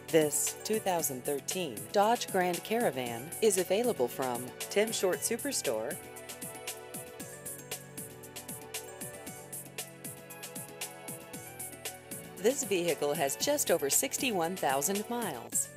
This 2013 Dodge Grand Caravan is available from Tim Short Superstore. This vehicle has just over 61,000 miles.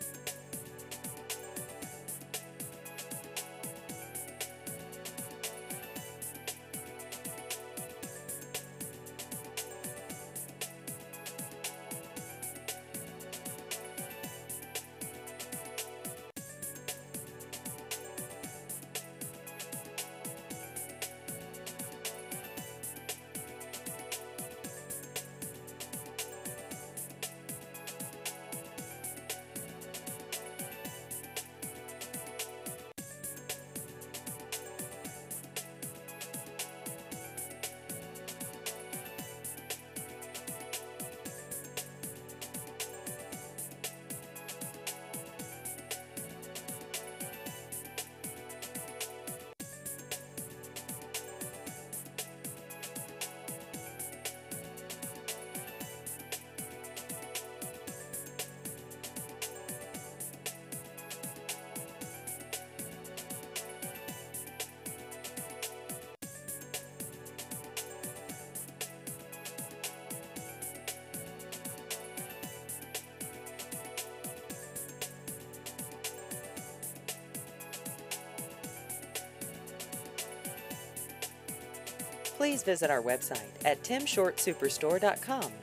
Please visit our website at timshortsuperstore.com.